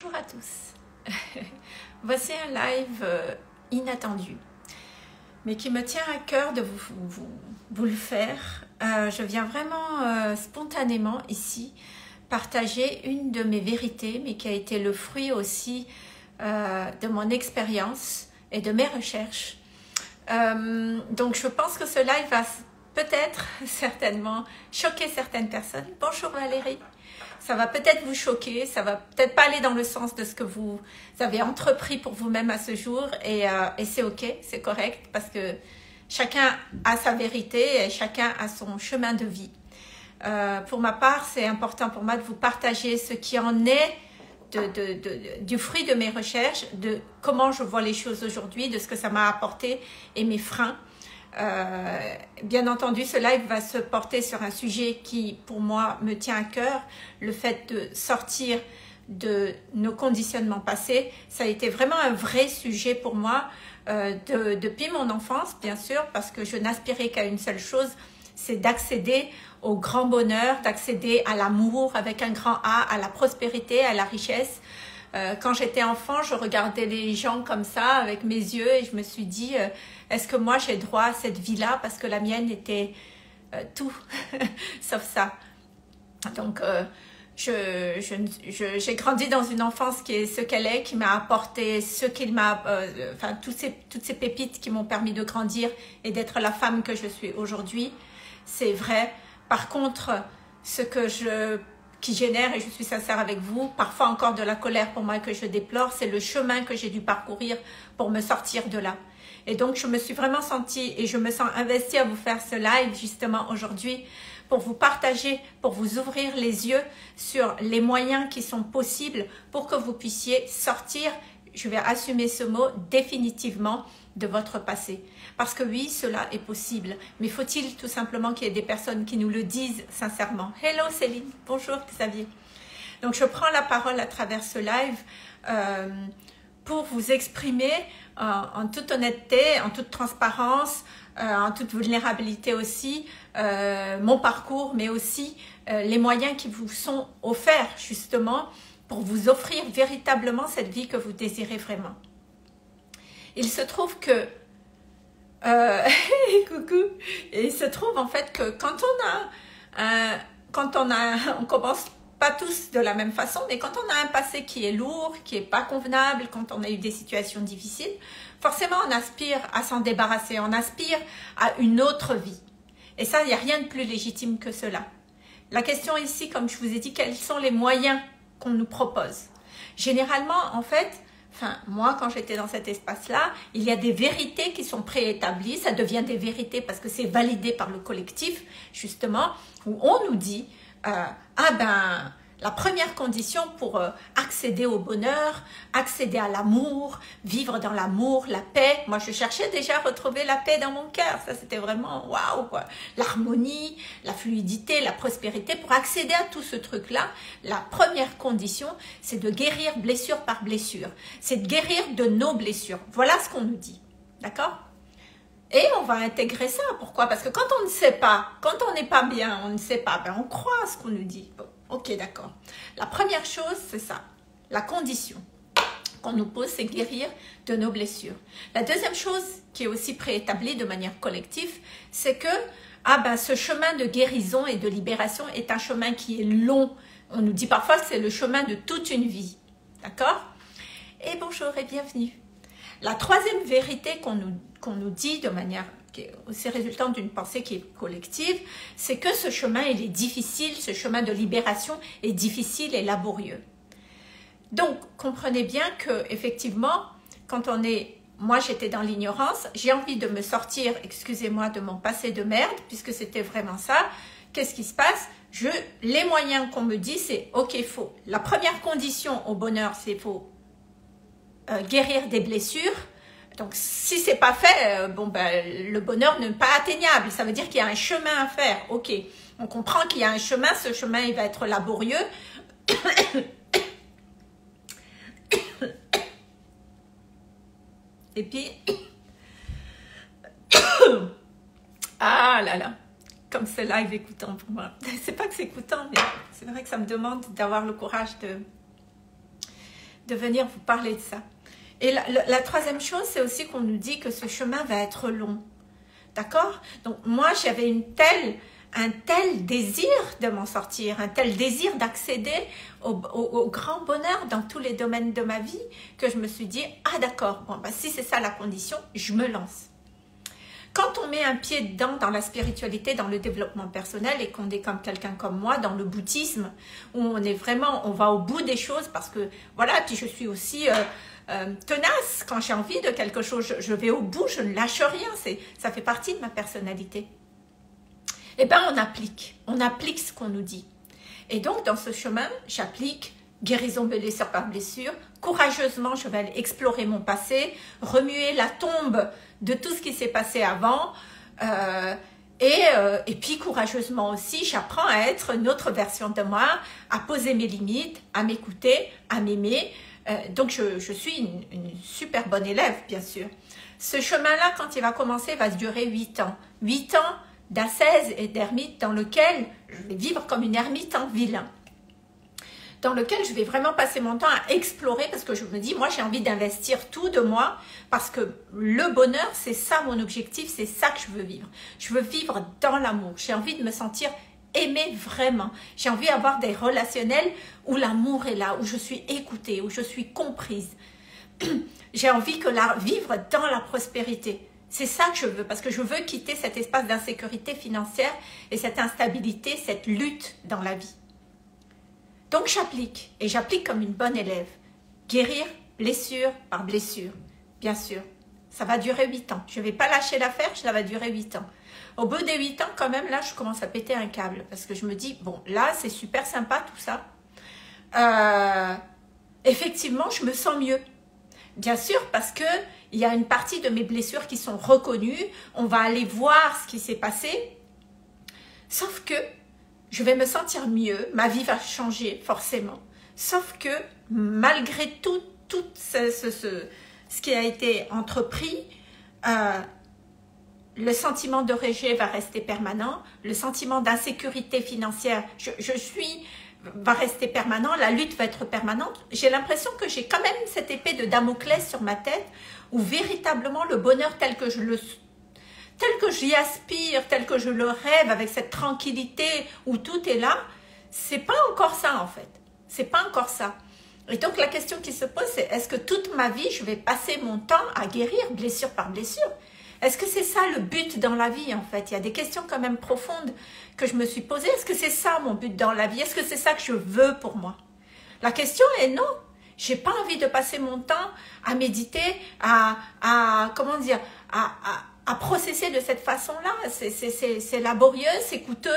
Bonjour à tous. Voici un live inattendu, mais qui me tient à cœur de vous le faire. Je viens vraiment spontanément ici partager une de mes vérités, mais qui a été le fruit aussi de mon expérience et de mes recherches. Donc je pense que ce live va peut-être, certainement, choquer certaines personnes. Bonjour Valérie. Ça va peut-être vous choquer, ça va peut-être pas aller dans le sens de ce que vous avez entrepris pour vous-même à ce jour, et c'est ok, c'est correct, parce que chacun a sa vérité et chacun a son chemin de vie. Pour ma part, c'est important pour moi de vous partager ce qui en est du fruit de mes recherches, de comment je vois les choses aujourd'hui, de ce que ça m'a apporté et mes freins. Bien entendu, ce live va se porter sur un sujet qui, pour moi, me tient à cœur. Le fait de sortir de nos conditionnements passés, ça a été vraiment un vrai sujet pour moi depuis mon enfance, bien sûr, parce que je n'aspirais qu'à une seule chose, c'est d'accéder au grand bonheur, d'accéder à l'amour avec un grand A, à la prospérité, à la richesse. Quand j'étais enfant, je regardais les gens comme ça avec mes yeux et je me suis dit, est-ce que moi j'ai droit à cette vie-là? Parce que la mienne était tout sauf ça. Donc j'ai grandi dans une enfance qui est ce qu'elle est, qui m'a apporté ce qu'il m'a, enfin toutes ces pépites qui m'ont permis de grandir et d'être la femme que je suis aujourd'hui. C'est vrai. Par contre, ce qui génère, et je suis sincère avec vous, parfois encore de la colère pour moi que je déplore, c'est le chemin que j'ai dû parcourir pour me sortir de là. Et donc, je me suis vraiment sentie et je me sens investie à vous faire ce live justement aujourd'hui pour vous partager, pour vous ouvrir les yeux sur les moyens qui sont possibles pour que vous puissiez sortir, je vais assumer ce mot, définitivement de votre passé. Parce que oui, cela est possible, mais faut-il tout simplement qu'il y ait des personnes qui nous le disent sincèrement. Hello Céline, bonjour Xavier. Donc je prends la parole à travers ce live pour vous exprimer en toute honnêteté, en toute transparence, en toute vulnérabilité aussi, mon parcours, mais aussi les moyens qui vous sont offerts justement pour vous offrir véritablement cette vie que vous désirez vraiment. Il se trouve que coucou. Et il se trouve en fait que on commence pas tous de la même façon, mais quand on a un passé qui est lourd, qui est pas convenable, quand on a eu des situations difficiles, forcément on aspire à s'en débarrasser, on aspire à une autre vie. Et ça, il n'y a rien de plus légitime que cela. La question ici, comme je vous ai dit, quels sont les moyens qu'on nous propose? Généralement, en fait, moi, quand j'étais dans cet espace-là, il y a des vérités qui sont préétablies. Ça devient des vérités parce que c'est validé par le collectif, justement, où on nous dit la première condition pour accéder au bonheur, accéder à l'amour, vivre dans l'amour, la paix. Moi, je cherchais déjà à retrouver la paix dans mon cœur. Ça, c'était vraiment waouh, quoi. L'harmonie, la fluidité, la prospérité. Pour accéder à tout ce truc-là, la première condition, c'est de guérir blessure par blessure. C'est de guérir de nos blessures. Voilà ce qu'on nous dit. D'accord ? Et on va intégrer ça. Pourquoi? Parce que quand on ne sait pas, quand on n'est pas bien, on ne sait pas, on croit à ce qu'on nous dit. Bon, ok, d'accord. La première chose, c'est ça. La condition qu'on nous pose, c'est guérir de nos blessures. La deuxième chose qui est aussi préétablie de manière collective, c'est que ce chemin de guérison et de libération est un chemin qui est long. On nous dit parfois que c'est le chemin de toute une vie. D'accord? Et bonjour et bienvenue. La troisième vérité qu'on nous dit de manière qui est aussi résultante d'une pensée qui est collective, c'est que ce chemin, il est difficile, ce chemin de libération est difficile et laborieux. Donc, comprenez bien que effectivement, quand moi j'étais dans l'ignorance, j'ai envie de me sortir, excusez-moi, de mon passé de merde, puisque c'était vraiment ça. Qu'est-ce qui se passe? Les moyens qu'on me dit, c'est ok, faux. La première condition au bonheur, c'est faut guérir des blessures. Donc, si c'est pas fait, le bonheur n'est pas atteignable. Ça veut dire qu'il y a un chemin à faire. Ok, on comprend qu'il y a un chemin. Ce chemin, il va être laborieux. Et puis, ah là là, comme ce live écoutant pour moi. C'est pas que c'est écoutant, mais c'est vrai que ça me demande d'avoir le courage de venir vous parler de ça. Et la troisième chose, c'est aussi qu'on nous dit que ce chemin va être long. D'accord? Donc moi, j'avais un tel désir de m'en sortir, un tel désir d'accéder au grand bonheur dans tous les domaines de ma vie, que je me suis dit, ah d'accord, bon, bah, si c'est ça la condition, je me lance. Quand on met un pied dedans dans la spiritualité, dans le développement personnel, et qu'on est comme quelqu'un comme moi, dans le bouddhisme, où on est vraiment, on va au bout des choses, parce que voilà, puis je suis aussi tenace. Quand j'ai envie de quelque chose, je vais au bout, je ne lâche rien, ça fait partie de ma personnalité. Eh bien, on applique ce qu'on nous dit. Et donc, dans ce chemin, j'applique guérison blessure par blessure. Courageusement, je vais aller explorer mon passé, remuer la tombe de tout ce qui s'est passé avant. Et puis, courageusement aussi, j'apprends à être une autre version de moi, à poser mes limites, à m'écouter, à m'aimer. Donc, je suis une super bonne élève, bien sûr. Ce chemin-là, quand il va commencer, va durer 8 ans. 8 ans d'ascèse et d'ermite dans lequel je vais vivre comme une ermite en vilain. Dans lequel je vais vraiment passer mon temps à explorer parce que je me dis, moi j'ai envie d'investir tout de moi parce que le bonheur, c'est ça mon objectif, c'est ça que je veux vivre. Je veux vivre dans l'amour, j'ai envie de me sentir aimée vraiment. J'ai envie d'avoir des relationnels où l'amour est là, où je suis écoutée, où je suis comprise. J'ai envie que vivre dans la prospérité. C'est ça que je veux, parce que je veux quitter cet espace d'insécurité financière et cette instabilité, cette lutte dans la vie. Donc j'applique, et j'applique comme une bonne élève. Guérir blessure par blessure, bien sûr. Ça va durer 8 ans. Je ne vais pas lâcher l'affaire, ça va durer 8 ans. Au bout des 8 ans, quand même, là, je commence à péter un câble, parce que je me dis, bon, là, c'est super sympa tout ça. Effectivement, je me sens mieux. Bien sûr, parce que il y a une partie de mes blessures qui sont reconnues. On va aller voir ce qui s'est passé. Sauf que je vais me sentir mieux. Ma vie va changer forcément. Sauf que malgré tout ce qui a été entrepris, le sentiment de rejet va rester permanent. Le sentiment d'insécurité financière, va rester permanent, la lutte va être permanente. J'ai l'impression que j'ai quand même cette épée de Damoclès sur ma tête où véritablement le bonheur tel que j'y aspire, tel que je le rêve avec cette tranquillité où tout est là, c'est pas encore ça en fait. C'est pas encore ça. Et donc la question qui se pose c'est est-ce que toute ma vie je vais passer mon temps à guérir blessure par blessure? Est-ce que c'est ça le but dans la vie en fait? Il y a des questions quand même profondes que je me suis posées. Est-ce que c'est ça mon but dans la vie? Est-ce que c'est ça que je veux pour moi? La question est non. J'ai pas envie de passer mon temps à méditer, comment dire, à processer de cette façon-là. C'est laborieux, c'est coûteux.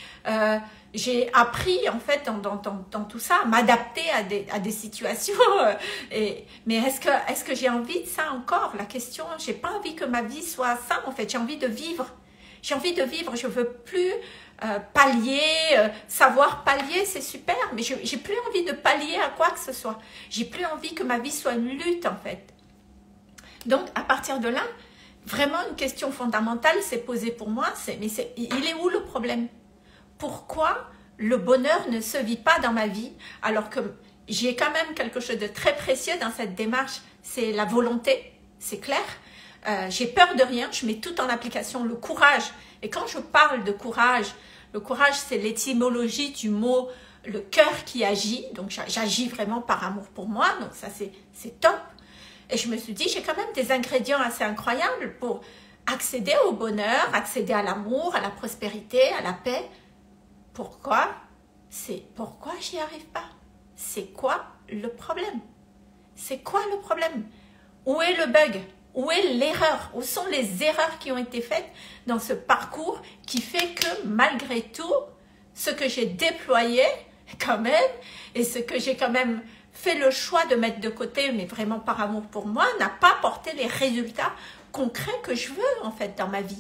J'ai appris en fait dans tout ça à m'adapter à des situations. Mais est-ce que j'ai envie de ça encore? La question, j'ai pas envie que ma vie soit ça en fait. J'ai envie de vivre. J'ai envie de vivre. Je veux plus pallier, savoir pallier, c'est super. Mais j'ai plus envie de pallier à quoi que ce soit. J'ai plus envie que ma vie soit une lutte en fait. Donc à partir de là, vraiment une question fondamentale s'est posée pour moi. Il est où le problème? Pourquoi le bonheur ne se vit pas dans ma vie alors que j'ai quand même quelque chose de très précieux dans cette démarche, c'est la volonté, c'est clair. J'ai peur de rien, je mets tout en application, le courage. Et quand je parle de courage, le courage c'est l'étymologie du mot le cœur qui agit, donc j'agis vraiment par amour pour moi, donc ça c'est top. Et je me suis dit, j'ai quand même des ingrédients assez incroyables pour accéder au bonheur, accéder à l'amour, à la prospérité, à la paix. Pourquoi? Pourquoi j'y arrive pas? C'est quoi le problème? C'est quoi le problème? Où est le bug? Où est l'erreur? Où sont les erreurs qui ont été faites dans ce parcours qui fait que malgré tout, ce que j'ai déployé quand même, et ce que j'ai quand même fait le choix de mettre de côté, mais vraiment par amour pour moi, n'a pas apporté les résultats concrets que je veux en fait dans ma vie.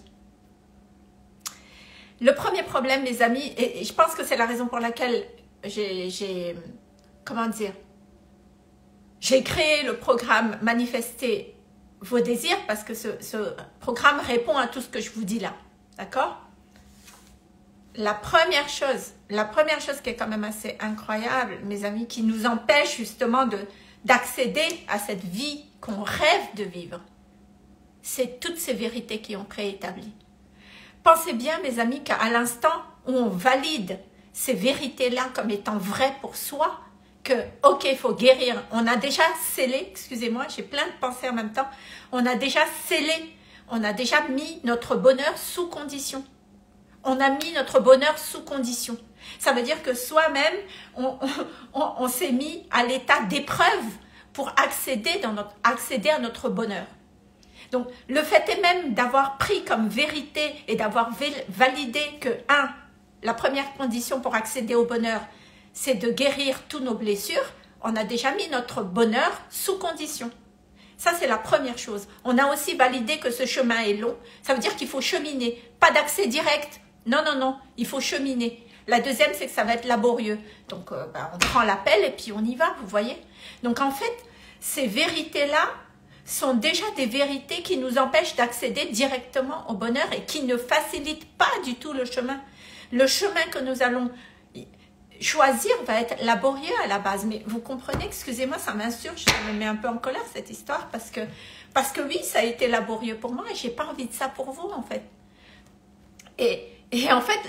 Le premier problème, mes amis, et je pense que c'est la raison pour laquelle j'ai créé le programme Manifester vos désirs, parce que ce programme répond à tout ce que je vous dis là, d'accord? La première chose qui est quand même assez incroyable, mes amis, qui nous empêche justement d'accéder à cette vie qu'on rêve de vivre, c'est toutes ces vérités qui ont préétabli. Pensez bien, mes amis, qu'à l'instant où on valide ces vérités-là comme étant vraies pour soi, que, ok, il faut guérir, on a déjà scellé, excusez-moi, j'ai plein de pensées en même temps, on a déjà scellé, on a déjà mis notre bonheur sous condition. On a mis notre bonheur sous condition. Ça veut dire que soi-même, on s'est mis à l'état d'épreuve pour accéder à notre bonheur. Donc, le fait est même d'avoir pris comme vérité et d'avoir validé que, la première condition pour accéder au bonheur, c'est de guérir tous nos blessures, on a déjà mis notre bonheur sous condition. Ça, c'est la première chose. On a aussi validé que ce chemin est long. Ça veut dire qu'il faut cheminer. Pas d'accès direct. Non, non, non. Il faut cheminer. La deuxième, c'est que ça va être laborieux. Donc, on prend l'appel et puis on y va, vous voyez. Donc, en fait, ces vérités-là sont déjà des vérités qui nous empêchent d'accéder directement au bonheur et qui ne facilitent pas du tout le chemin. Le chemin que nous allons choisir va être laborieux à la base. Mais vous comprenez, excusez-moi, ça m'insurge, ça me met un peu en colère cette histoire parce que oui, ça a été laborieux pour moi et j'ai pas envie de ça pour vous en fait. Et en fait,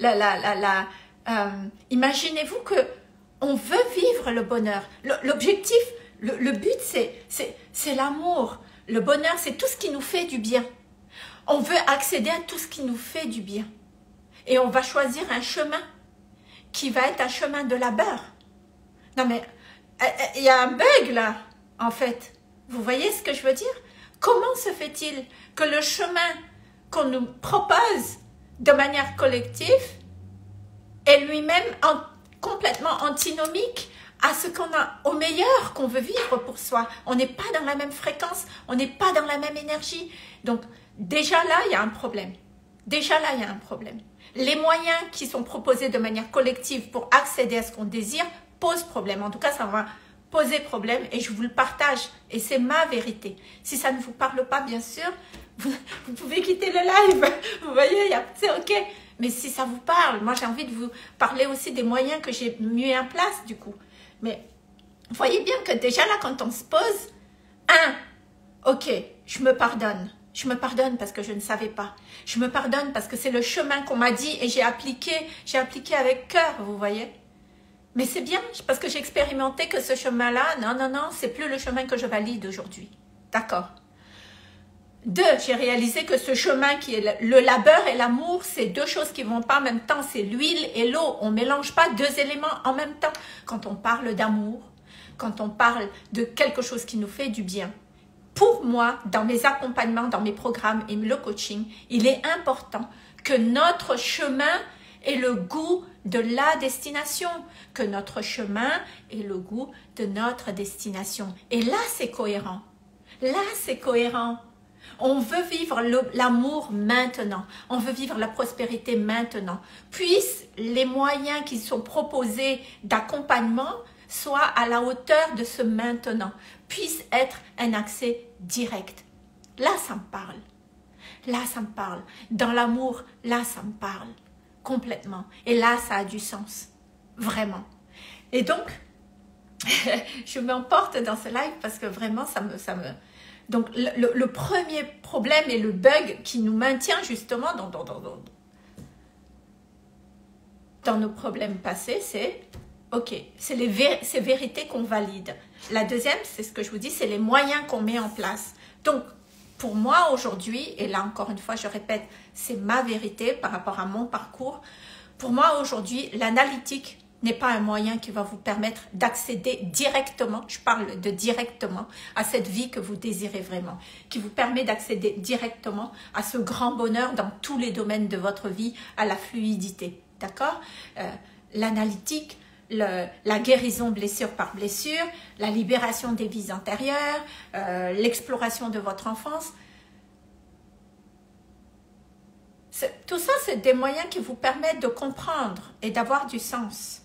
imaginez-vous que on veut vivre le bonheur. L'objectif, le but, c'est l'amour. Le bonheur, c'est tout ce qui nous fait du bien. On veut accéder à tout ce qui nous fait du bien. Et on va choisir un chemin qui va être un chemin de labeur. Non mais, il y a un bug là, en fait. Vous voyez ce que je veux dire? Comment se fait-il que le chemin qu'on nous propose de manière collective est lui-même complètement antinomique à ce qu'on a, au meilleur qu'on veut vivre pour soi? On n'est pas dans la même fréquence, on n'est pas dans la même énergie. Donc, déjà là, il y a un problème. Déjà là, il y a un problème. Les moyens qui sont proposés de manière collective pour accéder à ce qu'on désire posent problème. En tout cas, ça va poser problème et je vous le partage. Et c'est ma vérité. Si ça ne vous parle pas, bien sûr, vous pouvez quitter le live. Vous voyez, c'est ok. Mais si ça vous parle, moi j'ai envie de vous parler aussi des moyens que j'ai mis en place du coup. Mais vous voyez bien que déjà là, quand on se pose, ok, je me pardonne. Je me pardonne parce que je ne savais pas. Je me pardonne parce que c'est le chemin qu'on m'a dit et j'ai appliqué avec cœur, vous voyez. Mais c'est bien, parce que j'ai expérimenté que ce chemin-là, non, c'est plus le chemin que je valide aujourd'hui. D'accord. 2, j'ai réalisé que ce chemin qui est le labeur et l'amour, c'est deux choses qui ne vont pas en même temps, c'est l'huile et l'eau. On ne mélange pas deux éléments en même temps. Quand on parle d'amour, quand on parle de quelque chose qui nous fait du bien, pour moi, dans mes accompagnements, dans mes programmes et le coaching, il est important que notre chemin ait le goût de la destination, que notre chemin ait le goût de notre destination. Et là, c'est cohérent. Là, c'est cohérent. On veut vivre l'amour maintenant. On veut vivre la prospérité maintenant. Puissent les moyens qui sont proposés d'accompagnement soient à la hauteur de ce maintenant. Puisse être un accès direct. Là, ça me parle. Là, ça me parle. Dans l'amour, là, ça me parle. Complètement. Et là, ça a du sens. Vraiment. Et donc, je m'emporte dans ce live parce que vraiment, ça me... Donc, le premier problème et le bug qui nous maintient justement dans nos problèmes passés, c'est, ok, c'est ces vérités qu'on valide. La deuxième, c'est ce que je vous dis, c'est les moyens qu'on met en place. Donc, pour moi aujourd'hui, et là encore une fois, je répète, c'est ma vérité par rapport à mon parcours. Pour moi aujourd'hui, l'analytique n'est pas un moyen qui va vous permettre d'accéder directement, je parle de directement, à cette vie que vous désirez vraiment, qui vous permet d'accéder directement à ce grand bonheur dans tous les domaines de votre vie, à la fluidité, d'accord? L'analytique, la guérison blessure par blessure, la libération des vies antérieures, l'exploration de votre enfance. Tout ça, c'est des moyens qui vous permettent de comprendre et d'avoir du sens.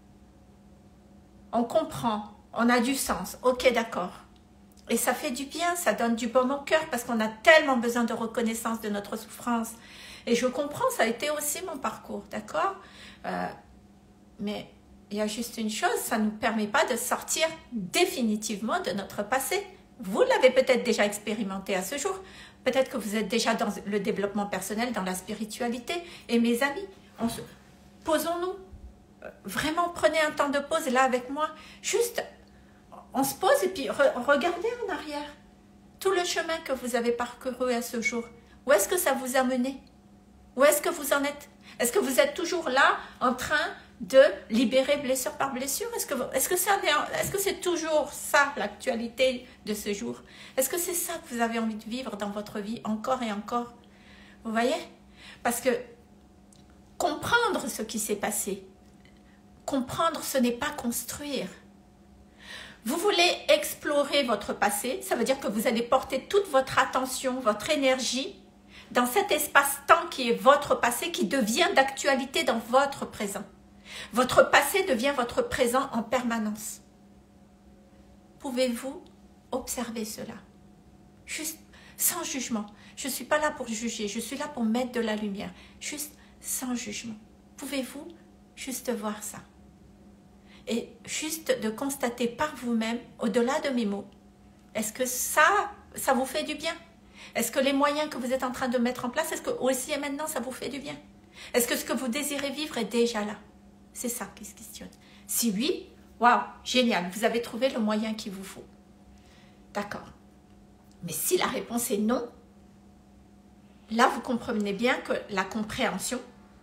On comprend, on a du sens, ok, d'accord. Et ça fait du bien, ça donne du baume au cœur parce qu'on a tellement besoin de reconnaissance de notre souffrance. Et je comprends, ça a été aussi mon parcours, d'accord? Mais il y a juste une chose, ça ne nous permet pas de sortir définitivement de notre passé. Vous l'avez peut-être déjà expérimenté à ce jour. Peut-être que vous êtes déjà dans le développement personnel, dans la spiritualité. Et mes amis, posons-nous. Vraiment, prenez un temps de pause là avec moi. Juste, on se pose et puis regardez en arrière. Tout le chemin que vous avez parcouru à ce jour. Où est-ce que ça vous a mené? Où est-ce que vous en êtes? Est-ce que vous êtes toujours là en train de libérer blessure par blessure? Est-ce que c'est toujours ça l'actualité de ce jour? Est-ce que c'est ça que vous avez envie de vivre dans votre vie encore et encore? Vous voyez? Parce que comprendre ce qui s'est passé, comprendre, ce n'est pas construire. Vous voulez explorer votre passé, ça veut dire que vous allez porter toute votre attention, votre énergie dans cet espace-temps qui est votre passé, qui devient d'actualité dans votre présent. Votre passé devient votre présent en permanence. Pouvez-vous observer cela? Juste sans jugement. Je ne suis pas là pour juger, je suis là pour mettre de la lumière. Juste sans jugement. Pouvez-vous juste voir ça? Et juste de constater par vous-même, au-delà de mes mots, est-ce que ça vous fait du bien? Est-ce que les moyens que vous êtes en train de mettre en place, est-ce que aussi et maintenant ça vous fait du bien? Est-ce que ce que vous désirez vivre est déjà là? C'est ça qui se questionne. Si oui, waouh, génial, vous avez trouvé le moyen qu'il vous faut. D'accord. Mais si la réponse est non, là vous comprenez bien que la compréhension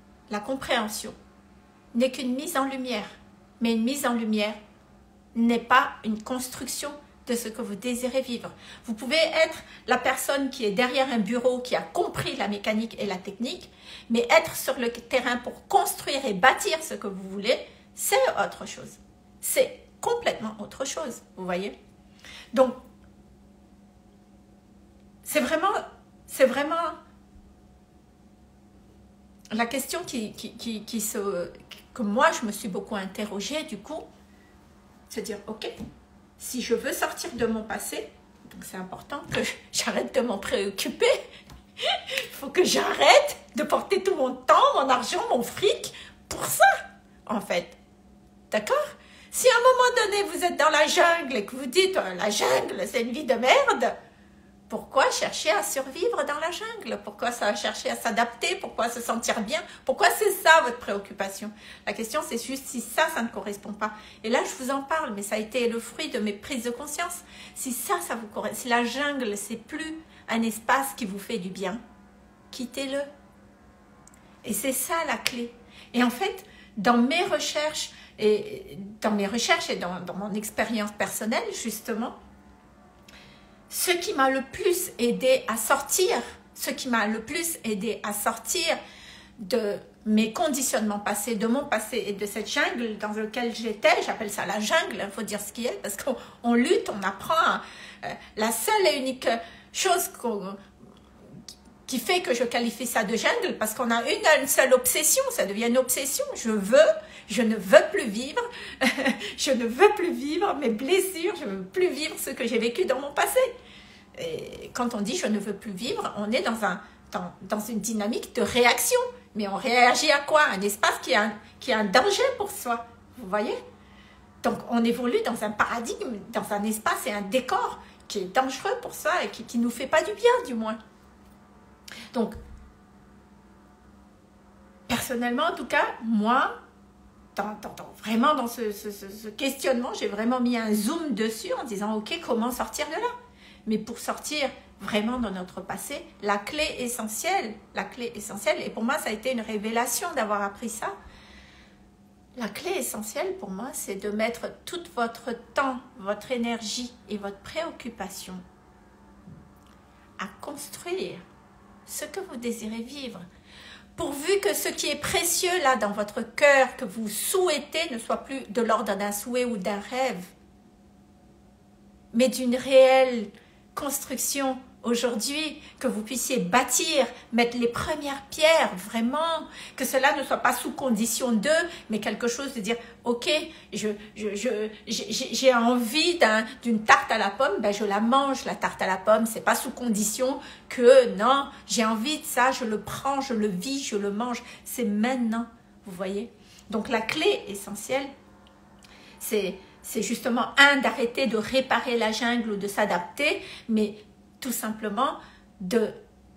n'est qu'une mise en lumière. Mais une mise en lumière n'est pas une construction de ce que vous désirez vivre. Vous pouvez être la personne qui est derrière un bureau, qui a compris la mécanique et la technique, mais être sur le terrain pour construire et bâtir ce que vous voulez, c'est autre chose. C'est complètement autre chose, vous voyez? Donc, c'est vraiment la question que moi je me suis beaucoup interrogée du coup, se dire ok, si je veux sortir de mon passé, donc c'est important que j'arrête de m'en préoccuper, il faut que j'arrête de porter tout mon temps, mon argent, mon fric pour ça en fait, d'accord? Si à un moment donné vous êtes dans la jungle et que vous dites la jungle c'est une vie de merde, pourquoi chercher à survivre dans la jungle? Pourquoi chercher à s'adapter? Pourquoi se sentir bien? Pourquoi c'est ça votre préoccupation? La question c'est juste si ça ne correspond pas. Et là je vous en parle, mais ça a été le fruit de mes prises de conscience. Si ça vous correspond, si la jungle c'est plus un espace qui vous fait du bien, quittez-le. Et c'est ça la clé. Et en fait, dans mes recherches et dans mon expérience personnelle justement, ce qui m'a le plus aidé à sortir, de mes conditionnements passés, de mon passé et de cette jungle dans laquelle j'étais, j'appelle ça la jungle, il faut dire ce qui est, parce qu'on lutte, on apprend. La seule et unique chose qui fait que je qualifie ça de jungle, parce qu'on a une seule obsession, ça devient une obsession, je ne veux plus vivre, je ne veux plus vivre mes blessures, je ne veux plus vivre ce que j'ai vécu dans mon passé. Et quand on dit je ne veux plus vivre, on est dans une dynamique de réaction. Mais on réagit à quoi? Un espace qui a un danger pour soi. Vous voyez? Donc on évolue dans un paradigme, dans un espace et un décor qui est dangereux pour soi et qui ne nous fait pas du bien du moins. Donc, personnellement en tout cas, moi, vraiment dans ce questionnement, j'ai vraiment mis un zoom dessus en disant ok, comment sortir de là? Mais pour sortir vraiment de notre passé, la clé essentielle, et pour moi ça a été une révélation d'avoir appris ça, la clé essentielle pour moi c'est de mettre tout votre temps, votre énergie et votre préoccupation à construire ce que vous désirez vivre, pourvu que ce qui est précieux là dans votre cœur, que vous souhaitez, ne soit plus de l'ordre d'un souhait ou d'un rêve, mais d'une réelle construction aujourd'hui, que vous puissiez bâtir, mettre les premières pierres, vraiment, que cela ne soit pas sous condition de, mais quelque chose de dire, ok, j'ai envie d'une tarte à la pomme, ben je la mange, la tarte à la pomme, c'est pas sous condition que, non, j'ai envie de ça, je le prends, je le vis, je le mange, c'est maintenant, vous voyez. Donc la clé essentielle, c'est justement d'arrêter de réparer la jungle ou de s'adapter, mais tout simplement de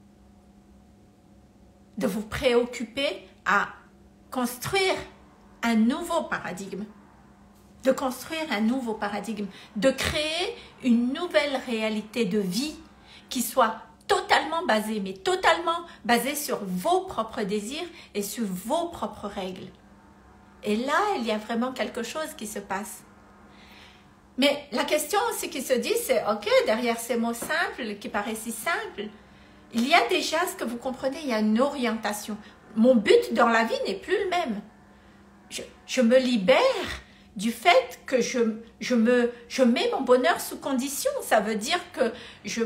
vous préoccuper à construire un nouveau paradigme, de construire un nouveau paradigme, de créer une nouvelle réalité de vie qui soit totalement basée, mais totalement basée sur vos propres désirs et sur vos propres règles. Et là, il y a vraiment quelque chose qui se passe. Mais la question aussi qui se dit, c'est ok, derrière ces mots simples, qui paraissent si simples, il y a déjà, ce que vous comprenez, il y a une orientation. Mon but dans la vie n'est plus le même. Je me libère du fait que je mets mon bonheur sous condition. Ça veut dire que je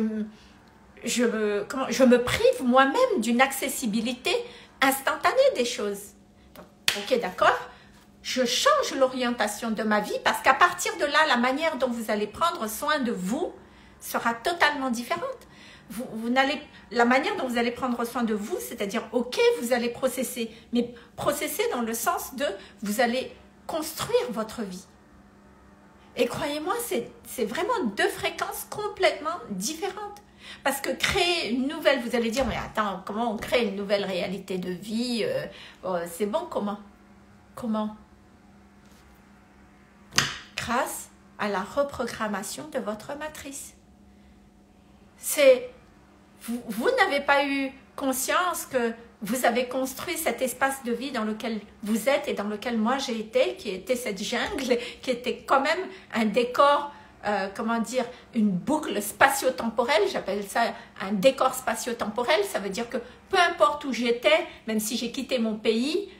me prive moi-même d'une accessibilité instantanée des choses. Donc, ok, d'accord, je change l'orientation de ma vie parce qu'à partir de là, la manière dont vous allez prendre soin de vous sera totalement différente. La manière dont vous allez prendre soin de vous, c'est-à-dire, ok, vous allez processer, mais processer dans le sens de, vous allez construire votre vie. Et croyez-moi, c'est vraiment deux fréquences complètement différentes. Parce que créer une nouvelle, vous allez dire, mais attends, comment on crée une nouvelle réalité de vie? C'est bon, comment? Comment? Grâce à la reprogrammation de votre matrice. Vous n'avez pas eu conscience que vous avez construit cet espace de vie dans lequel vous êtes et dans lequel moi j'ai été, qui était cette jungle, qui était quand même un décor, comment dire, une boucle spatio-temporelle, j'appelle ça un décor spatio-temporel, ça veut dire que peu importe où j'étais, même si j'ai quitté mon pays,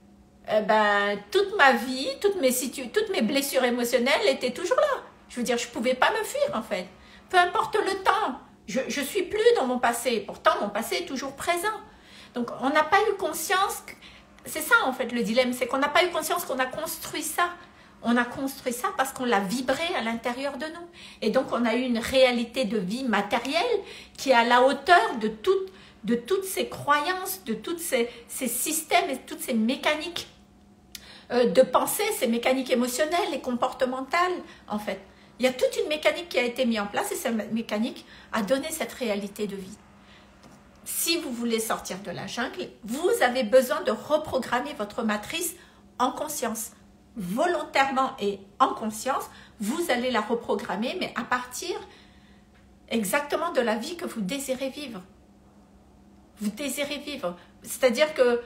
toute ma vie, toutes mes blessures émotionnelles étaient toujours là. Je veux dire, je ne pouvais pas me fuir en fait. Peu importe le temps, je ne suis plus dans mon passé, pourtant mon passé est toujours présent. Donc on n'a pas eu conscience, c'est ça en fait le dilemme, c'est qu'on n'a pas eu conscience qu'on a construit ça. On a construit ça parce qu'on l'a vibré à l'intérieur de nous. Et donc on a eu une réalité de vie matérielle qui est à la hauteur de toutes ces croyances, de tous ces systèmes et toutes ces mécaniques de pensée, ces mécaniques émotionnelles et comportementales en fait. Il y a toute une mécanique qui a été mise en place et cette mécanique a donné cette réalité de vie. Si vous voulez sortir de la jungle, vous avez besoin de reprogrammer votre matrice en conscience. Volontairement et en conscience, vous allez la reprogrammer, mais à partir exactement de la vie que vous désirez vivre. Vous désirez vivre. C'est-à-dire que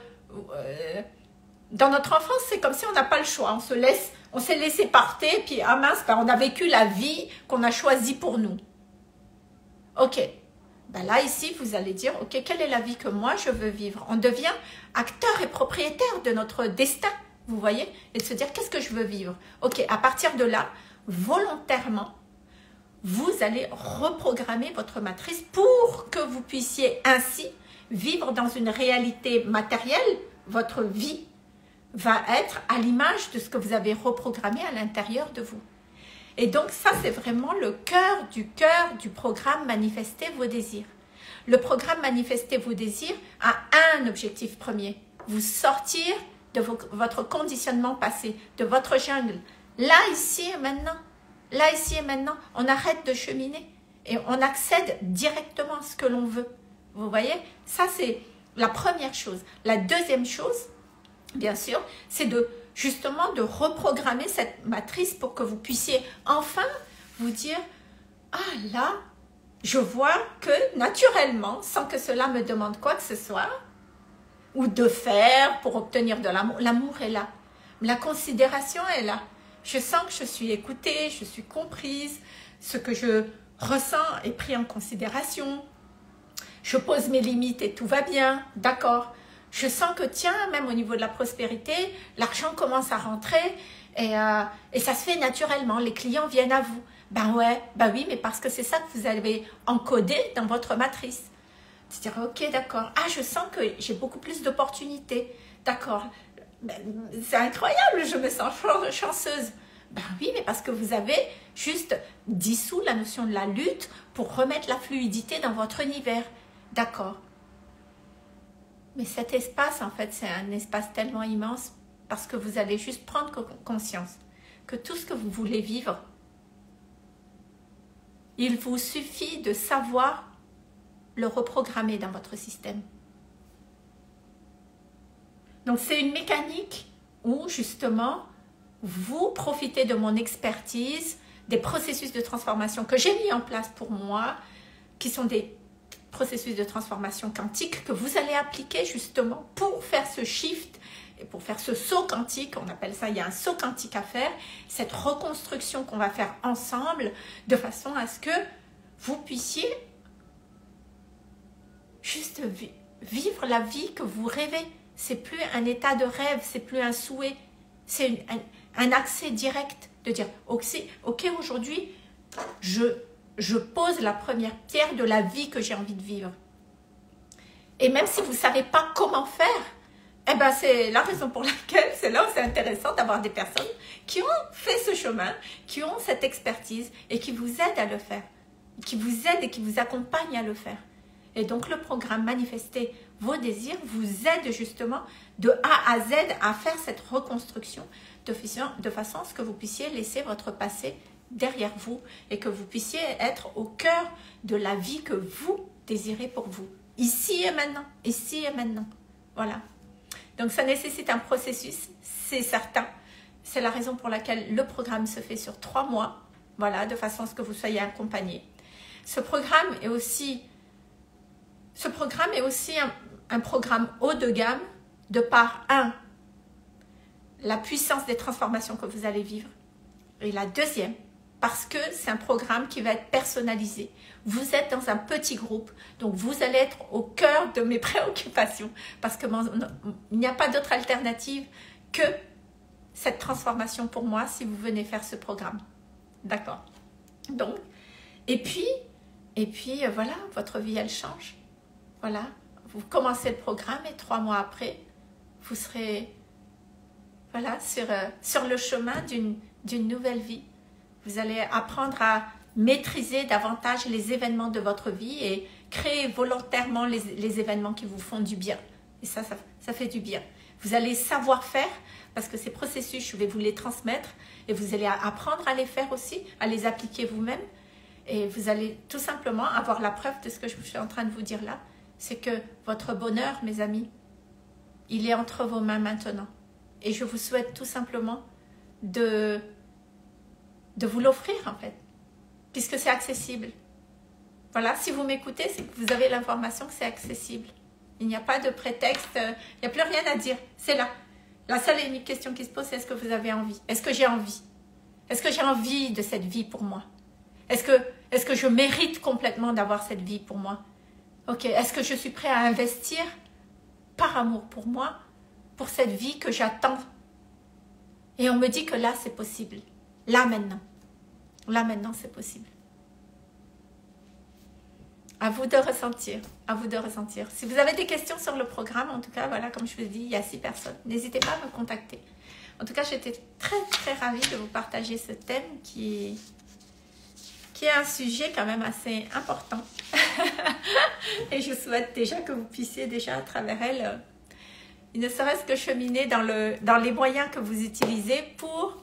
dans notre enfance, c'est comme si on n'a pas le choix. On s'est laissé porter, puis ah mince, on a vécu la vie qu'on a choisie pour nous. Ok. Là, ici, vous allez dire, ok, quelle est la vie que moi, je veux vivre? On devient acteur et propriétaire de notre destin, vous voyez? Et de se dire, qu'est-ce que je veux vivre? Ok, à partir de là, volontairement, vous allez reprogrammer votre matrice pour que vous puissiez ainsi vivre dans une réalité matérielle. Votre vie va être à l'image de ce que vous avez reprogrammé à l'intérieur de vous. Et donc ça, c'est vraiment le cœur du programme Manifestez vos désirs. Le programme Manifestez vos désirs a un objectif premier, vous sortir de votre conditionnement passé, de votre jungle. Là, ici et maintenant. Là, ici et maintenant, on arrête de cheminer et on accède directement à ce que l'on veut. Vous voyez? Ça, c'est la première chose. La deuxième chose, bien sûr, c'est justement de reprogrammer cette matrice pour que vous puissiez enfin vous dire « Ah là, je vois que naturellement, sans que cela me demande quoi que ce soit, ou de faire pour obtenir de l'amour, l'amour est là. La considération est là. Je sens que je suis écoutée, je suis comprise, ce que je ressens est pris en considération. Je pose mes limites et tout va bien, d'accord. Je sens que tiens, même au niveau de la prospérité, l'argent commence à rentrer et ça se fait naturellement. Les clients viennent à vous. Oui, mais parce que c'est ça que vous avez encodé dans votre matrice. C'est-à-dire, ok, d'accord. Ah, je sens que j'ai beaucoup plus d'opportunités. D'accord. C'est incroyable, je me sens chanceuse. Oui, mais parce que vous avez juste dissous la notion de la lutte pour remettre la fluidité dans votre univers. D'accord. Mais cet espace, en fait, c'est un espace tellement immense parce que vous allez juste prendre conscience. que tout ce que vous voulez vivre, il vous suffit de savoir le reprogrammer dans votre système. Donc c'est une mécanique où justement vous profitez de mon expertise, des processus de transformation que j'ai mis en place pour moi, qui sont des processus de transformation quantique que vous allez appliquer justement pour faire ce shift et pour faire ce saut quantique. On appelle ça, il y a un saut quantique à faire, cette reconstruction qu'on va faire ensemble de façon à ce que vous puissiez juste vivre la vie que vous rêvez. C'est plus un état de rêve, c'est plus un souhait, c'est un accès direct de dire ok, aujourd'hui je pose la première pierre de la vie que j'ai envie de vivre. Et même si vous ne savez pas comment faire, eh ben c'est la raison pour laquelle c'est là où c'est intéressant d'avoir des personnes qui ont fait ce chemin, qui ont cette expertise et qui vous aident à le faire, qui vous aident et qui vous accompagnent à le faire. Et donc le programme Manifester vos désirs vous aide justement de A à Z à faire cette reconstruction de façon à ce que vous puissiez laisser votre passé derrière vous et que vous puissiez être au cœur de la vie que vous désirez pour vous. Ici et maintenant, ici et maintenant. Voilà. Donc ça nécessite un processus, c'est certain. C'est la raison pour laquelle le programme se fait sur 3 mois. Voilà, de façon à ce que vous soyez accompagné. Ce programme est aussi un programme haut de gamme de par la puissance des transformations que vous allez vivre. Et la deuxième, parce que c'est un programme qui va être personnalisé. Vous êtes dans un petit groupe, donc vous allez être au cœur de mes préoccupations, parce que il n'y a pas d'autre alternative que cette transformation pour moi si vous venez faire ce programme. D'accord? Donc, et puis voilà, votre vie elle change. Voilà, vous commencez le programme et 3 mois après, vous serez voilà, sur le chemin d'une nouvelle vie. Vous allez apprendre à maîtriser davantage les événements de votre vie et créer volontairement les événements qui vous font du bien. Et ça fait du bien. Vous allez savoir faire, parce que ces processus, je vais vous les transmettre et vous allez apprendre à les faire aussi, à les appliquer vous-même. Et vous allez tout simplement avoir la preuve de ce que je suis en train de vous dire là. C'est que votre bonheur, mes amis, il est entre vos mains maintenant. Et je vous souhaite tout simplement de vous l'offrir en fait, puisque c'est accessible. Voilà, si vous m'écoutez, c'est que vous avez l'information que c'est accessible. Il n'y a pas de prétexte, il n'y a plus rien à dire, c'est là. La seule et unique question qui se pose, c'est est-ce que vous avez envie? Est-ce que j'ai envie? Est-ce que j'ai envie de cette vie pour moi? Est-ce que je mérite complètement d'avoir cette vie pour moi? Ok, est-ce que je suis prêt à investir par amour pour moi, pour cette vie que j'attends? Et on me dit que là, c'est possible. Là, maintenant. Là, maintenant, c'est possible. À vous de ressentir. À vous de ressentir. Si vous avez des questions sur le programme, en tout cas, voilà, comme je vous dis, il y a 6 personnes. N'hésitez pas à me contacter. En tout cas, j'étais très, très ravie de vous partager ce thème qui est un sujet quand même assez important. Et je souhaite déjà que vous puissiez déjà, à travers elle, ne serait-ce que cheminer dans les moyens que vous utilisez pour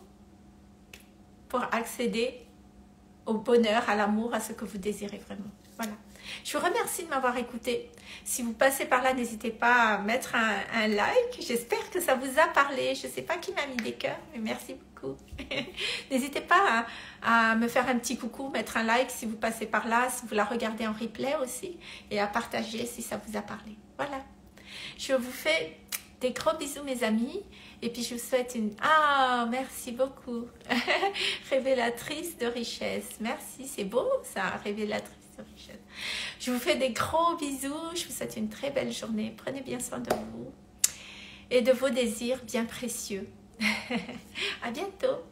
accéder au bonheur, à l'amour, à ce que vous désirez vraiment. Voilà. Je vous remercie de m'avoir écouté. Si vous passez par là, n'hésitez pas à mettre un like. J'espère que ça vous a parlé. Je ne sais pas qui m'a mis des cœurs, mais merci beaucoup. N'hésitez pas à me faire un petit coucou, mettre un like si vous passez par là, si vous la regardez en replay aussi, et à partager si ça vous a parlé. Voilà. Je vous fais des gros bisous, mes amis. Et puis, je vous souhaite une... Ah, merci beaucoup. Révélatrice de richesse. Merci, c'est beau ça, révélatrice de richesse. Je vous fais des gros bisous. Je vous souhaite une très belle journée. Prenez bien soin de vous et de vos désirs bien précieux. À bientôt.